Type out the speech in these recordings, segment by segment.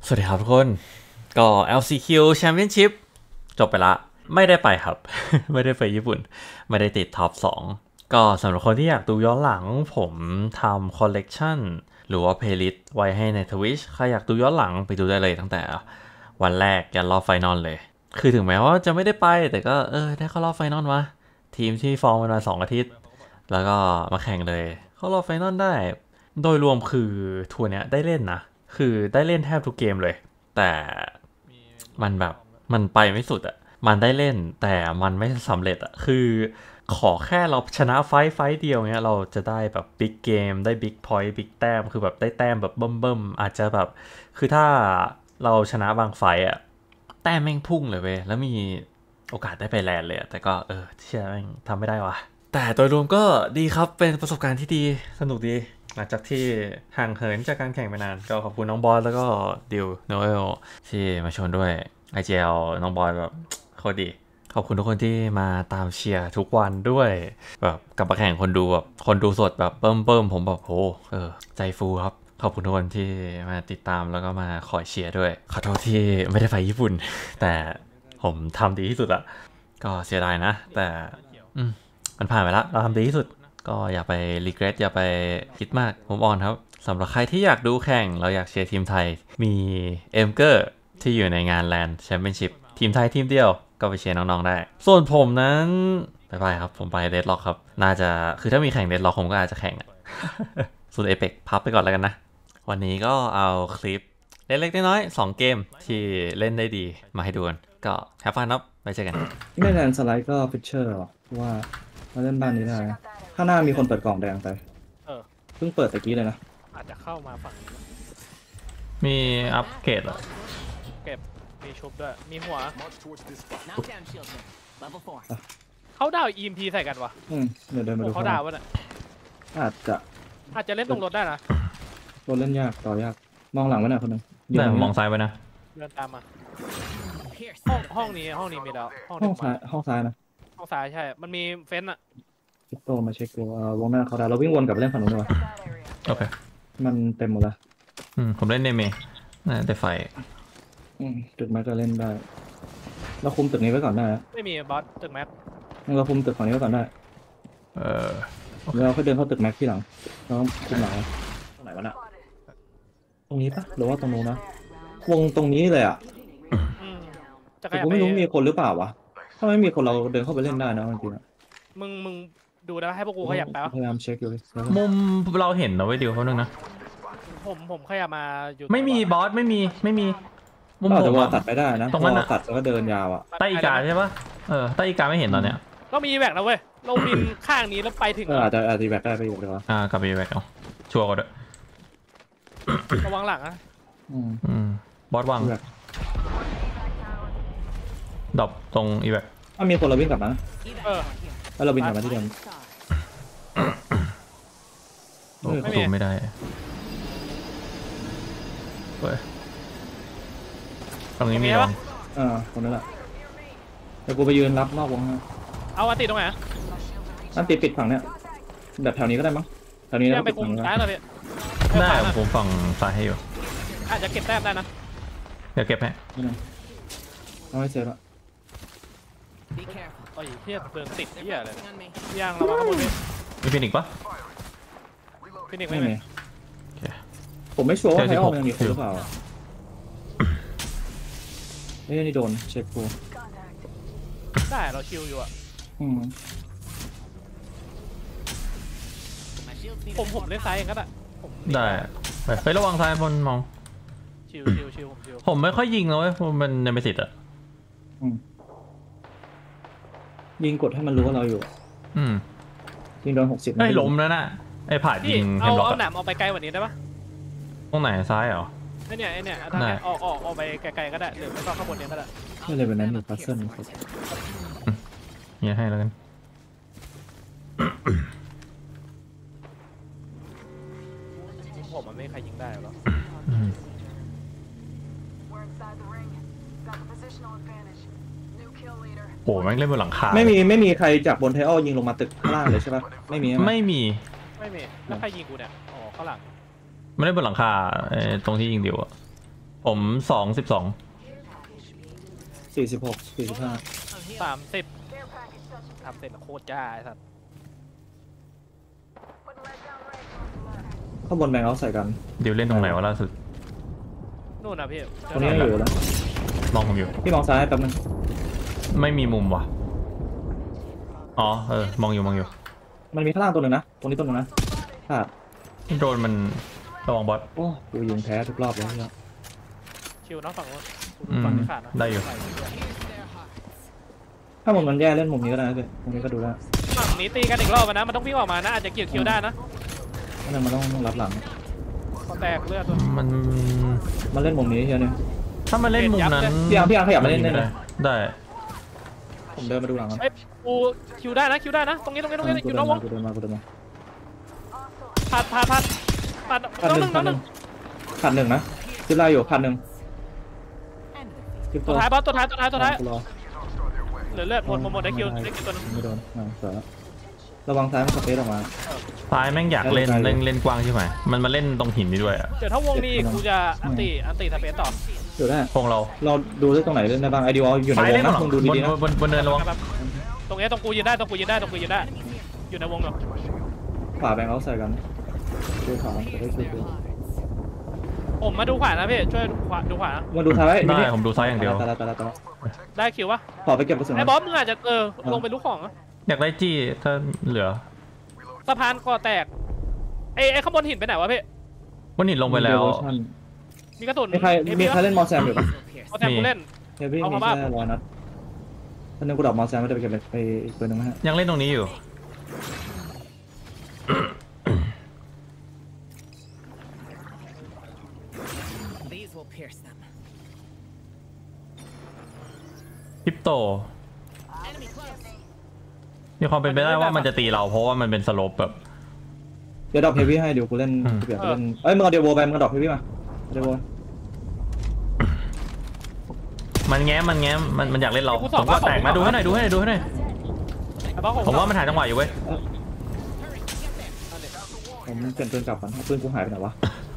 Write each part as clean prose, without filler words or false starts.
สวัสดีครับทุกคนก็ LCQ Championship จบไปละไม่ได้ไปครับ ไม่ได้ไปญี่ปุ่นไม่ได้ติดท็อป2ก็สำหรับคนที่อยากดูย้อนหลังผมทำคอลเลกชันหรือว่าเพลย์ลิสต์ไว้ให้ใน Twitch ใครอยากดูย้อนหลังไปดูได้เลยตั้งแต่วันแรกยันรอบไฟนอลเลยคือถึงแม้ว่าจะไม่ได้ไปแต่ก็ได้เข้ารอบไฟนอลวะทีมที่ฟอร์มมา2 อาทิตย์แล้วก็มาแข่งเลยเข้ารอบไฟนอลได้โดยรวมคือทัวร์เนี้ยได้เล่นนะคือได้เล่นแทบทุกเกมเลยแต่มันแบบมันไปไม่สุดอะมันได้เล่นแต่มันไม่สำเร็จอะคือขอแค่เราชนะไฟต์เดียวเนี้ยเราจะได้แบบบิ๊กเกมได้บิ๊กพอยต์บิ๊กแต้มคือแบบได้แต้มแบบเบิ่มอาจจะแบบคือถ้าเราชนะบางไฟต์อะแต้มแม่งพุ่งเลยเว้ยแล้วมีโอกาสได้ไปแลนด์เลยแต่ก็เชื่อแม่งทำไม่ได้วะแต่โดยรวมก็ดีครับเป็นประสบการณ์ที่ดีสนุกดีหลังจากที่ห่างเหินจากการแข่งไปนานก็ขอบคุณน้องบอสแล้วก็ดิวโนเอลที่มาชวนด้วย IGL น้องบอสแบบโคตรดีขอบคุณทุกคนที่มาตามเชียร์ทุกวันด้วยแบบกลับมาแข่งคนดูแบบคนดูสดแบบเบิ่มผมแบบโหใจฟูครับขอบคุณทุกคนที่มาติดตามแล้วก็มาคอยเชียร์ด้วยขอโทษที่ไม่ได้ไปญี่ปุ่นแต่ผมทำดีที่สุดอะก็เสียดายนะแต่มันผ่านไปแล้วเราทำดีที่สุดก็อย่าไปรีเกรสอย่าไปคิดมากผมออนครับสำหรับใครที่อยากดูแข่งเราอยากเชียร์ทีมไทยมีเอ็มเกอร์ที่อยู่ในงานแลนด์แชมเปี้ยนชิพทีมไทยทีมเดียวก็ไปเชียร์น้องๆได้ส่วนผมนั้นไปครับผมไปเดดล็อกครับน่าจะคือถ้ามีแข่งเดดล็อกผมก็อาจจะแข่งอะ ส่วนเอเปกพับไปก่อนแล้วกันนะวันนี้ก็เอาคลิปเล็กๆน้อยๆ2 เกมที่เล่นได้ดีมาให้ดูกันก็แฮปปี้นับไปเจอกันไม่แลนสไลด์ก็ฟิชเชอร์หรอว่ามาเล่นบ้านนี้ได้นะข้างหน้ามีคนเปิดกล่องแดงไปเพิ่งเปิดตะกี้เลยนะอาจจะเข้ามาฝั่งนี้มีอัปเกรดเหรอเก็บมีชุบด้วยมีหัว Knockdown shield here. Level 4. เขาดาว EMP ใส่กันวะเดี๋ยวเดินมาดูเขาดาววะเนี่ยอาจจะเล่นตรงรถได้นะรถเล่นยากต่อยากมองหลังไว้หน่อยคนนึงแต่มองซ้ายไปนะเดินตามมา Pierce. ห้องนี้มีแล้วห้องซ้ายห้องซ้ายนะห้องซ้ายใช่มันมีเฟ้นอะฟิตโตมาเช็คดูวงหน้าเขาได้เราวิ่งวนกลับไปเล่นฝั่งนู้นดีกว่าโอเคมันเต็มหมดแล้วผมเล่นเนเมได้ไฟจุดแม็กก็เล่นได้เราคุมตึกนี้ไว้ก่อนได้ไม่มีบอสตึกแม็กเราคุมตึกฝั่งนี้ไว้ก่อนได้เราค่อยเดินเข้าตึกแม็กที่หลังเราต้องคุมหลังตรงไหนวะน่ะตรงนี้ปะหรือว่าตรงนู้นนะวงตรงนี้เลยอ่ะแต่กูไม่รู้มีคนหรือเปล่าวะถ้าไม่มีคนเราเดินเข้าไปเล่นได้นะจริงๆมึงดูนะให้พวกกูขยับไปวะพยายามเช็คอยู่มุมเราเห็นเอาไว้เดียวเขานึงนะผมขยับมาอยู่ไม่มีบอสไม่มีมุมเราผมจะตัดไปได้นะตรงนั้นตัดแล้วก็เดินยาวอ่ะใต้อีกาใช่ปะใต้อีกาไม่เห็นตอนเนี้ยก็มีแบกนะเว้ยเราบินข้างนี้แล้วไปถึงอาจจะแบกได้ไปอยู่เลยวะกลับไปแบกเอาชัวร์ก็ได้ระวังหลังนะบอสวางดรอปตรงอีแบกถ้ามีคนเราวิ่งกลับนะแล้วเราวิ่งกลับมาที่เดิมประตูไม่ได้เว้ยตรงนี้มีวะตรงนั้นแหละแต่กูไปยืนรับนอกวงนะเอาอันติตรงไหนนั่นติดปิดฝั่งเนี้ยแบบแถวนี้ก็ได้มั้งแถวนี้แล้วไปคุมซ้ายหน่อยพี่ได้ผมฝั่งซ้ายให้อยู่อาจจะเก็บแต้มได้นะเดี๋ยวเก็บให้เอาให้เสร็จละโอ้ยเทียบเดินติดเหี้ยอะไรย่างระวังข้างบนมีฟินิกปะฟินิกไม่มีผมไม่ชัวร์ว่าไทออมันยังมีคนหรือเปล่านี่โดนเช็คกูได้เราชิลอยู่อ่ะผมเล่นซ้ายเองก็ได้ได้ไประวังซ้ายบนมองชิลผมไม่ค่อยยิงเลยมันยังไม่ติดอ่ะยิงกดให้มันรู้ว่าเราอยู่ยิงโดน60 ไอ้ล้มแล้วนะไอ้ผ่ายิงเอาหนามเอาไปไกลกว่านี้ได้ปะตรงไหนซ้ายเหรอไอ้เนี่ยทางนี้ออกไปไกลๆก็ได้หรือไม่ก็ข้างบนนี้ก็ได้ไม่เลยแบบนั้นมีพัซเซิลเนี่ยให้แล้วกันผมมันไม่ใครยิงได้หรอโอ้แม่งเล่นบนหลังคาไม่มีใครจากบนไทออยิงลงมาตึกข้างล่างเลยใช่ปะไม่มีแล้วใครยิงกูเนี่ยอ๋อข้างหลังไม่ได้บนหลังคาตรงที่ยิงเดียวอะผม12 46 45 30โคตรจ้าไอ้สัตว์ข้างบนแบงค์เอาใส่กันเดี๋ยวเล่นตรงไหนวะล่าสุดนู่นนะพี่ตรงนี้ยังอยู่นะมองผมอยู่พี่มองซ้ายแป๊บนึงไม่มีมุมว่ะอ๋อมองอยู่มันมีข้างล่างตัวหนึ่งนะตรงนี้ตัวหนึ่งนะพลาดโดนมันระวังบอสโอ้กูยิงแพ้ทุกรอบเลยเนี่ยชิวเนาะฝั่งนู้นดูฝั่งที่ขาดนะได้อยู่ถ้ามุมมันแย่เล่นมุมนี้ก็ได้นะพี่มุมนี้ก็ดูได้ฝั่งนี้ตีกันอีกรอบนะมันต้องวิ่งออกมานะอาจจะเกี่ยวคิวได้นะนั่นมันต้องรับหลังก็แตกเลือดตัวมันเล่นมุมนี้เชียวเนี่ยถ้ามันเล่นมุมนั้นพี่อังขยับมาเล่นได้เลยได้ผมเดินมาดูหลังก่อนเอ้ยกูคิวได้นะตรงนี้อยู่นอกวงกูเดินมาผ่านน้องหนึ่งพันหนึ่งนะซิปไลน์อยู่1,000ซิปตัวท้ายบอสตัวท้ายรอเหลือเลือดหมดได้คิวตัวนึงไม่โดนเสือระวังซ้ายมันสเปซออกมาซ้ายแม่งอยากเล่นกว้างใช่ไหมมันมาเล่นตรงหินนี่ด้วยอ่ะเดี๋ยวถ้าวงนี้กูจะอันตีสเปซต่ออยู่ได้พงเราดูได้ตรงไหนเล่นได้บ้างไอเดียอยู่ในซ้ายวงเล่นนะหรอมึงดูดีๆนะบนเนินระวังตรงนี้ตรงกูยืนได้อยู่ในวงเหรอขวาแบงค์เอาใส่กันดูขวาได้ช่วยดูผมมาดูขวานะพี่ช่วยดูขวามาดูซ้ายได้ผมดูซ้ายอย่างเดียวตาละได้คิวปะขอไปเก็บกระสุนไอ้บอสมึงอาจจะลงไปลูกของอยากได้จี้ถ้าเหลือสะพานก่อแตกไอ้ข้างบนหินไปไหนวะพี่วันนี้ลงไปแล้วมีกระสุนมีใครเล่นมอแซมอยู่ปะเอาแทงกูเล่นเฮฟวี่มีแค่100 นัดตอนนี้กูดับมอแซมไม่ได้ไปเก็บไปอีกตัวนึงนะฮะยังเล่นตรงนี้อยู่ These will pierce them. คริปโต Enemy close. มีความเป็นไปได้ว่ามันจะตีเราเพราะว่ามันเป็นสโลปแบบเดี๋ยวดรอปเฮฟวี่ให้เดี๋ยวกูเล่นกูเปลี่ยนไปเล่นเอ้ยมึงเอาเดโวไปมึงดรอปเฮฟวี่มาเดโวมันแง้มมันอยากเล่นเราผมก็แตกมาดูให้หน่อยผมว่ามันหาจังหวะอยู่เว้ยผมเปลี่ยนปืนกลับก่อนปืนกูหายไปไหนวะ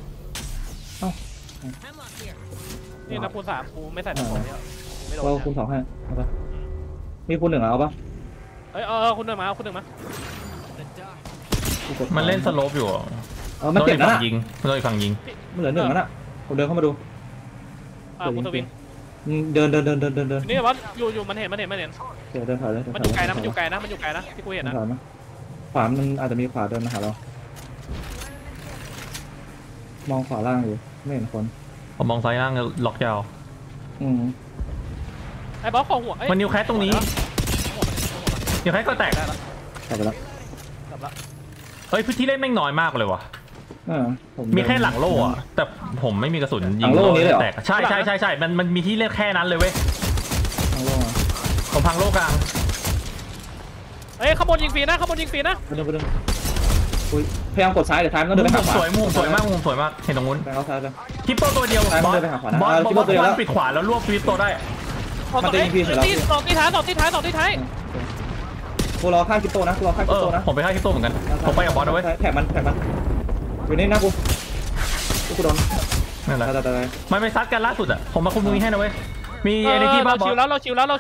Hemlock here. นี่นะคูณ3กูไม่ใส่ตัวเนี่ยไม่โดนเราคูณ2ให้เอาปะมีคูณ1เอาปะเอ้ยคุณหนึ่งมา The dark. มันเล่นสโลปอยู่มันเจ็บนะยิงโดนอีกฝั่งยิงมันเหลือ1นั่นอ่ะผมเดินเข้ามาดูกูสวิงเดินนี่ว่าอยู่มันเห็นเดี๋ยวเดินถอยเลยมันอยู่ไกลนะที่กูเห็นนะขวามันอาจจะมีขวาเดินมาหาเรามองขวาล่างอยู่ไม่เห็นคนผมมองซ้ายล่างล็อกยาวไอ้บอสของหัวมันนิวแคสตรงนี้นิวแคสก็แตกได้แล้วกลับไปแล้วกลับละเฮ้ยพื้นที่เล่นแม่งน้อยมากเลยว่ะผมมีแค่หลังโล่อะแต่ผมไม่มีกระสุนยิงแตกใช่มันมีที่เล่นแค่นั้นเลยเว้ยหลังโล่ผมพังโล่กลางเอ้ยขบวนยิงฟรีนะไปเดินพยายามกดซ้ายเดี๋ยวท้ายมันต้องเดินไปหาขวาสวยมากเห็นตรงนู้นไปเอาซ้ายไปคริปโตตัวเดียวบอสปิดขวาแล้วรวบคริปโตได้ต่อที่ท้ายกูรอข้างคริปโตนะกูรอข้างคริปโตนะผมไปฆ่าคริปโตเหมือนกันผมไปกับบอสนะเว้ยแผลมันอยู่นี่นะกูโดนนั่นแหละตายไม่ซัดกันล่าสุดอ่ะผมมาคุมตรงนี้ให้นะเว้ยมีเอเนจีบ้าบอสเราชิวแล้ว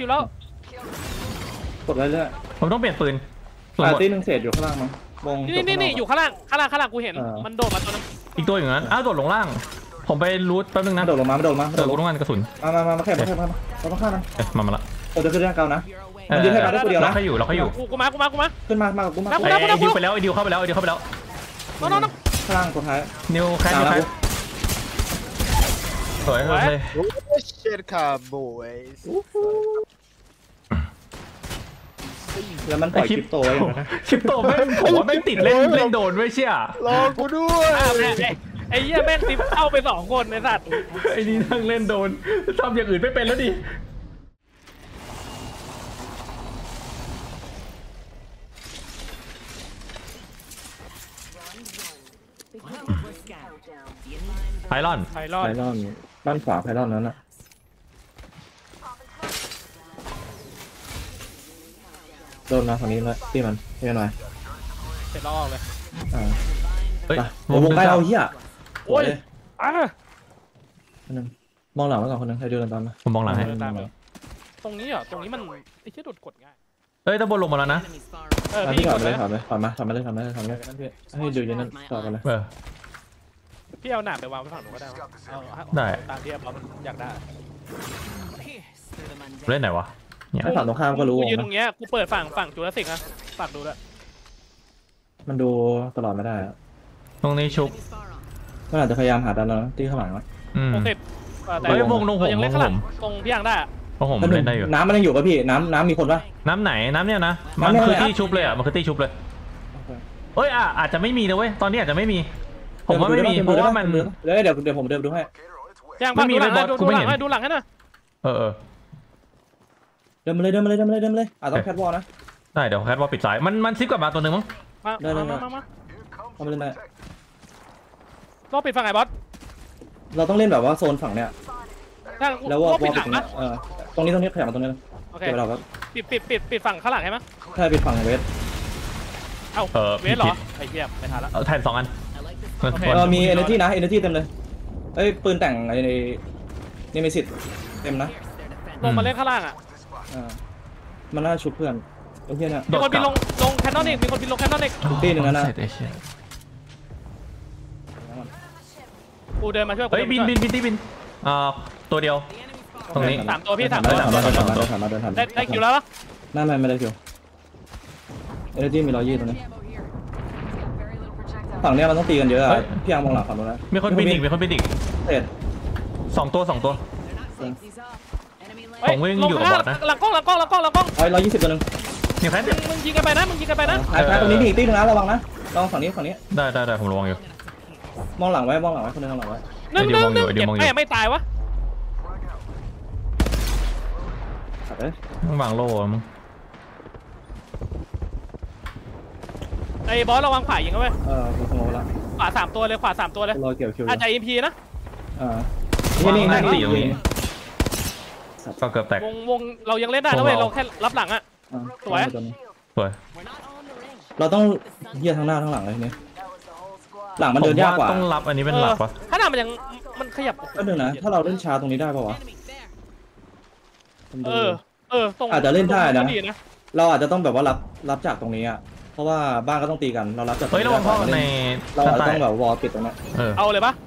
กดไว้เรื่อยผมต้องเปลี่ยนปืนตีหนึ่งเศษอยู่ข้างล่างมั้งวงนี่อยู่ข้างล่างกูเห็นมันโดดมาตัวนึงอีกตัวอย่างนั้นอ้าวโดดลงล่างผมไปรูทแป๊บนึงนะโดดลงมาโดดลงล่างกระสุนมาแค่เราต้องฆ่ามันมาละเราจะขึ้นร่างเก่านะ You're away. มันยืนให้มาได้ตัวเดียวนะเราแค่อยู่กูมาขึ้นมากับกูมานับไอ้ดิวไปแล้วไอ้ดิวเข้าไปแล้วน้องข้างล่างตัวท้ายนิวแคสสวยเลย Shit, boys. แล้วมันปล่อยคลิปโตไว้อย่างนั้นคริปโตแม่งผมว่าแม่งติดเล่นโดนไม่เชี่ยรอกูด้วยไอ้เหี้ยแม่งซิปเข้าไป2 คนในสัตว์ไอ้นี่นั่งเล่นโดนทำอย่างอื่นไม่เป็นแล้วดิ We're scattered. The inline ไพลอนไพรอดไพลอนด้านขวาไพลอนนั้นน่ะโดนมาฝั่งนี้เลยที่มันเรียนหน่อยเสร็จแล้วออกเลยเฮ้ยวงใกล้เราเหี้ยโอ้ยคนนึงมองหลังไว้ก่อนคนนึงใครเดินตามมาผมมองหลังให้ตามเลยตรงนี้เหรอตรงนี้มันไอ้เชี่ยโดดกดง่ายเอ้ยตะบนลงมาแล้วนะ Enemies far พี่พี่ถกอยดไปเลเลย ยถอยไปถอยมาถอยมาเลยถอยมาเลยถอยมาเลยให้ดูยันนั้นต่อกันเลยพี่เอาหนามไปวางไว้ฝั่งหนูก็ได้ได้ตามที่เราอยากได้ pierce through the mundane. เล่นไหนวะเนี่ยถ้าฝั่งตรงข้ามก็รู้กูวงยืนตนะรงเนี้ยกูเปิดฝั่งจูราสสิกนะฝากดูด้วยมันดูตลอดไม่ได้ตรงนี้ชุบ Enemies far off. มันอาจจะพยายามหาดันเราที่ข้างหลังโอเคแต่เฮ้ยวงลงผมยังเล่นข้างหลังตรงพี่ยังได้เพราะผมเล่นได้อยู่น้ำมันยังอยู่ป่ะพี่น้ำมีคนป่ะน้ำไหนน้ำเนี่ยนะมันน้ำเนี่ยคือที่ชุบเลยอ่ะมันคือที่ชุบเลยเอ้ยอาจจะไม่มีนะเว้ยตอนนี้อาจจะไม่มีผมว่าไม่มีเพราะว่ามันเดี๋ยวผมเดินดูให้ยังพักดูหลังให้ดูหลังให้หน่อยเออเดินมาเลยต้องแคทวอลนะได้เดี๋ยวแคทว่าปิดสายมันซิปกลับมาตัวหนึ่งมั้งมาเอาไปเล่นได้รอบปิดฝั่งไหนบอสเราต้องเล่นแบบว่าโซนฝั่งเนี้ย แล้วรวออลบปิดหลังตรงนะนี้ตรงนี้ขยับมาตรงนี้โอเคเก็บเราครับปิดฝั่งข้างหลังใช่ไหมถ้าปิดฝั่งเวสเอ้าเวสเหรอไอ้เหี้ยไม่ทันละแทน2 อัน I like this. มี energy นะ energy เต็มเลยเอ้ยปืนแต่งไอ้นี่มีสิทธิ์เต็มนะ Pierce their defense. ลงมาเล่นข้างล่างอ่ะมันน่าชุบเพื่อนโอเคเนี่ยมีคนบินลงแคนนอนอีกมีคนบินลงแคนนอนอีกตีหนึ่งนะกูเดินมาช่วยเฮ้ยบินตัวเดียว The enemy's far ตรงนี้สามตัวพี่สามเดิตัวนผ่านมาเดินผ่านมาเดินผ่านมาได้คิวแล้วปะไม่ได้คิว energy มี120ตรงนี้ ammo here. ฝั่งเนี้ยมันต้องตีกันเยอะพี่ยังมองหลังฝั่งนู้นนะมีคนบินอีกเสร็จ 2 ตัว They're not safe. These off. Enemy ผมวิ่งอยู่กับบอทนะหลังกล้อง 120ตัวนึงนี่แคทมึงยิงกันไปนะท้ายตรงนี้มีอีกตีนึงนะระวังนะระวังฝั่งนี้ได้ผมระวังอยู่มองหลังไว้คนนึงมองหลังไว้นึ่งไม่ตายวะต้องวางโล่มั้งไอ้บอสระวังขวายิงเขาไว้กูสมองละขวา3ตัวเลยรอเกี่ยวคิวอาจจะ MP นะนี่ก็เกือบแตกวงเรายังเล่นได้นะเว้ยเราแค่รับหลังอ่ะสวย We're not on the ring. เราต้องเยียทั้งหน้าทั้งหลังเลยนี่หลังมันเดินยากกว่าต้องรับอันนี้เป็นหลักปะขนาดมันขยับก็นึงนะถ้าเราเล่นช้าตรงนี้ได้ป่าวะ Enemy there. ตรงอาจจะเล่นได้นะดีนะเราอาจจะต้องแบบว่ารับจากตรงนี้อ่ะเพราะว่าบ้านก็ต้องตีกันเรารับจากเฮ้ยระวังพ่อในเราอาจจะต้องแบบวอลปิดตรงนี้เอาเลยปะ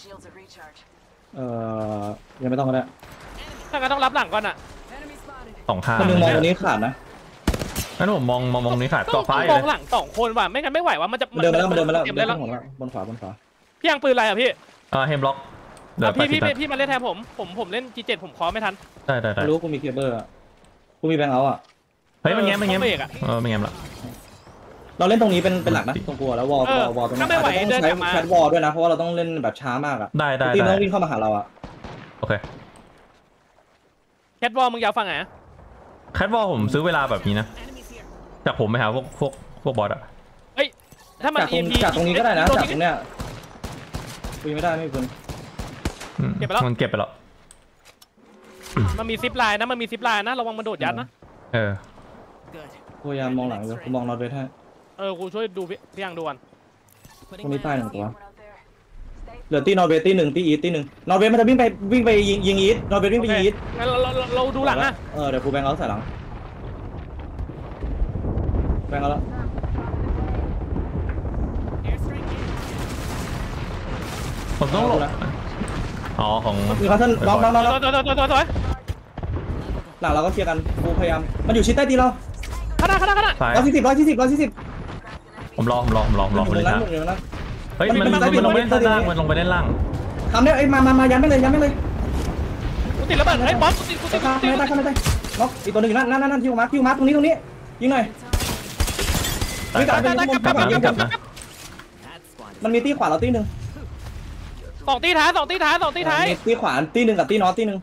ยังไม่ต้องก็ได้ถ้างั้นต้องรับหลังก่อนอ่ะ Enemy spotted. 2 ข้างคนนึงมองตรงนี้ขาดนะงั้นผมมองนี้ขาดต้ต่ออง ฟ้ามองหลัง2 คนว่ะไม่งั้นไม่ไหวว่ะมันจะเดินมาแล้วเต็มเลยแล้วบนขวาพี่ยังปืนอะไรอ่ะพี่เฮมล็อกเดี๋ยวไปพี่มาเล่นแทนผมเล่น G7 ผมคอไม่ทันได้ไม่รู้กูมีเคเบิลอ่ะกูมีแบงค์เอาอ่ะเฮ้ยมันแง้มเบรกอ่ะไม่แง้มละเราเล่นตรงนี้เป็นหลักนะตรงกลัวแล้ววอลตรงนี้อาจจะต้องใช้แคทวอลด้วยนะเพราะว่าเราต้องเล่นแบบช้ามากอ่ะได้ทีมต้องวิ่งเข้ามาหาเราอ่ะโอเคแคทบอลมึงยาวฟังไงแคทบอลผมซื้อเวลาแบบนี้นะ Enemies here. จากผมไปหาพวกบอสอะถ้ามันจากตรงนี้ก็ได้นะจากตรงเนี้ยคุยไม่ได้ไม่คุณมันเก็บไปแล้วมันมีซิปไลน์นะระวังมันโดดยัดนะ Good. พยายามมองหลังอยู่มองนอตเวทให้กูช่วยดูพี่ยังดูกัน Putting ตรงนี้ my ใต้ eyes หนึ่ง on ตัว you. เหลือตีนอตเวทตีหนึ่งตีอีทตีหนึ่งนอตเวทมันจะวิ่งไปยิงอีทนอตเวทวิ่งไปยิงอีทงั้นเราดูหลังนะเดี๋ยวกูแบงเอาใส่หลังแบงเอาแล้ว Airstrike in. ผมต้องหลบของคือเขาท่านน้องตัวหลังเราก็เคลียร์กันกูพยายามมันอยู่ชิดใต้ตีเราขนาดซ้าย 140 ผมรอมันเลยนะอยู่นะเฮ้ยมันลงไปเล่นล่างมันลงไปเล่นล่างทำได้มายันไม่เลยกูติดระเบิดไอ้บอสกูติดข้ามไม่ได้ล็อกอีกตัวหนึ่งนั่นที่มาตรงนี้ยิงหน่อยกลับนะ That's squad. มันมีตีขวาเราตีหนึ่ง 2 ตีท้ายตีขวาตีหนึ่งกับตีน็อตตีหนึ่ง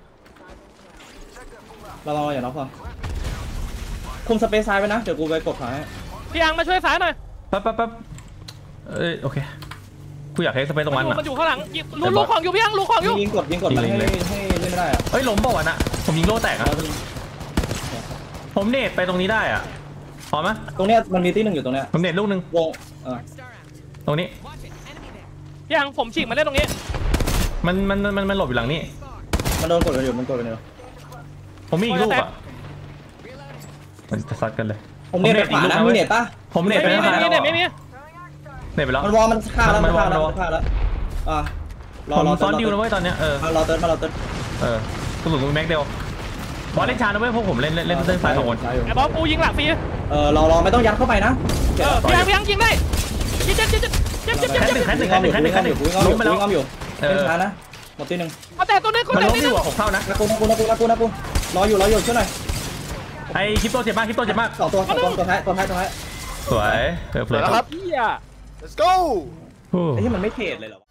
เราอย่าน็อกพอคุมสเปซซ้ายไว้นะเดี๋ยวกูไปกดขวาให้พี่ยังมาช่วยซ้ายหน่อยแป๊บโอเคกูอยากให้สเปซตรงมันอะมันอยู่ข้างหลังลูกของอยู่พี่ยังลูกของอยู่ยิงกดมันให้เล่นไม่ได้อะเฮ้ยล้มเปล่าวะน่ะผมยิงโล่แตกอะผมเนตไปตรงนี้ได้อะพอไหมตรงเนี้ยมันมีตีหนึ่งอยู่ตรงเนี้ยผมเนตลูกนึงวง Dark star out. ตรงนี้ Watch it. Enemy there. พี่ยังผมฉีกมาเล่นตรงนี้มันหลบอยู่หลังนี่มันโดนกดกันอยู่มันกดกันอยู่ผมมีอีกลูกอ่ะมันจะซัดกันเลยผมเน็ตไปขวานะมีเน็ตปะผมเน็ตไปไม่แล้วมีไม่มีเน็ตไปแล้วมันวอลมันฆ่าแล้วมันฆ่าแล้วรอซ้อนดิวนะเว้ยตอนเนี้ยรอเติร์นกระสุนแม็กเดียวบอลเล่นชานะเว้ยพวกผมเล่นเส้นสายสองคนไอ้บอลกูยิงหลังฟรีรอไม่ต้องยัดเข้าไปนะพี่ยังยิงได้ยิงเจ็บแค่หนึ่งล้มไปแล้ววิ่งอ้อมอยู่เป็นช้านะหมดที่หนึ่งเอาแต่ตัวนึงมันล้มอยู่6 เท่านะนักกูรออยู่ช่วยหน่อยไอ้คริปโตเจ็บมากตัวท้ายสวยเพลิแล้วครับเฮีย let's go ไอ้ที่มันไม่เทรดเลยเหรอ